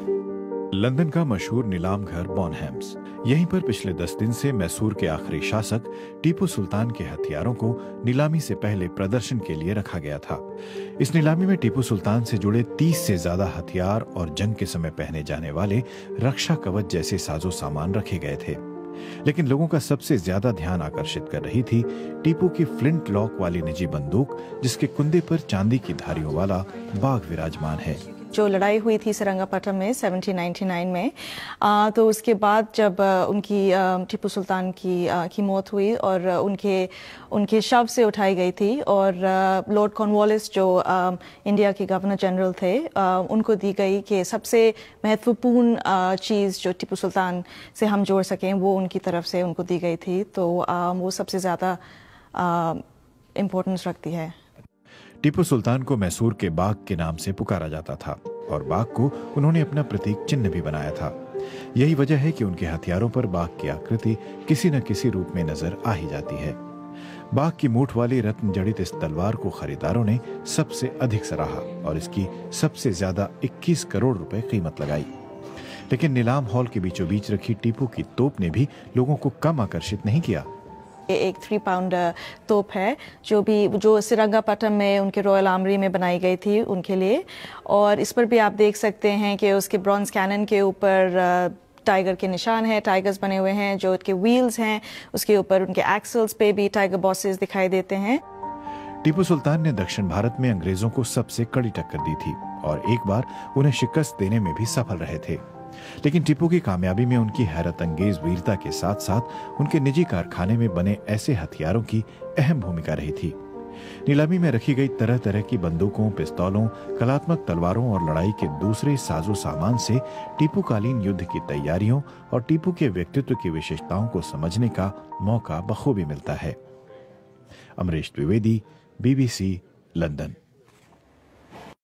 London का मशहूर नीलाम घर बॉनहैम्स, यहीं पर पिछले 10 दिन से मैसूर के आखिरी शासक टीपू सुल्तान के हथियारों को नीलामी से पहले प्रदर्शन के लिए रखा गया था। इस नीलामी में टीपू सुल्तान से जुड़े 30 से ज्यादा हथियार और जंग के समय पहने जाने वाले रक्षा कवच जैसे साजो सामान रखे गए थे। लेकिन लोगों का सबसे ज्यादा ध्यान आकर्षित कर रही थी टीपू की फ्लिंट लॉक वाली निजी बंदूक, जिसके कुंदे पर चांदी की धारियों वाला बाघ विराजमान है। जो लड़ाई हुई थी सेरंगापट्टम में 1799 में, तो उसके बाद जब उनकी टीपू सुल्तान की मौत हुई और उनके शव से उठाई गई थी और लॉर्ड कॉर्नवालिस जो इंडिया के गवर्नर जनरल थे, उनको दी गई कि सबसे महत्वपूर्ण चीज़ जो टीपू सुल्तान से हम जोड़ सकें वो उनकी तरफ से उनको दी गई थी, तो वो सबसे ज़्यादा इम्पोर्टेंस रखती है। टीपू सुल्तान को मैसूर के बाघ के नाम से पुकारा जाता था और बाघ को उन्होंने अपना प्रतीक चिन्ह भी बनाया था। यही वजह है कि उनके हथियारों पर बाघ की आकृति किसी न किसी रूप में नजर आ ही जाती है। बाघ की मूठ वाली रत्न जड़ित इस तलवार को खरीदारों ने सबसे अधिक सराहा और इसकी सबसे ज्यादा 21 करोड़ रुपए कीमत लगाई। लेकिन नीलाम हॉल के बीचों बीच रखी टीपू की तोप ने भी लोगों को कम आकर्षित नहीं किया। एक 3 पाउंड तोप है जो सेरंगापट्टम में उनके रॉयल आर्मरी में बनाई गई थी उनके लिए, और इस पर भी आप देख सकते हैं कि उसके ब्रॉन्ज कैनन के ऊपर टाइगर के निशान है, टाइगर्स बने हुए हैं। जो उसके व्हील्स हैं उसके ऊपर उनके एक्सल्स पे भी टाइगर बॉसेस दिखाई देते हैं। टीपू सुल्तान ने दक्षिण भारत में अंग्रेजों को सबसे कड़ी टक्कर दी थी और एक बार उन्हें शिकस्त देने में भी सफल रहे थे। लेकिन टीपू की कामयाबी में उनकी हैरत अंगेज वीरता के साथ साथ उनके निजी कारखाने में बने ऐसे हथियारों की अहम भूमिका रही थी। नीलामी में रखी गई तरह तरह की बंदूकों, पिस्तौलों, कलात्मक तलवारों और लड़ाई के दूसरे साजो सामान से टीपूकालीन युद्ध की तैयारियों और टीपू के व्यक्तित्व की विशेषताओं को समझने का मौका बखूबी मिलता है। Amrish Dwivedi, BBC, London.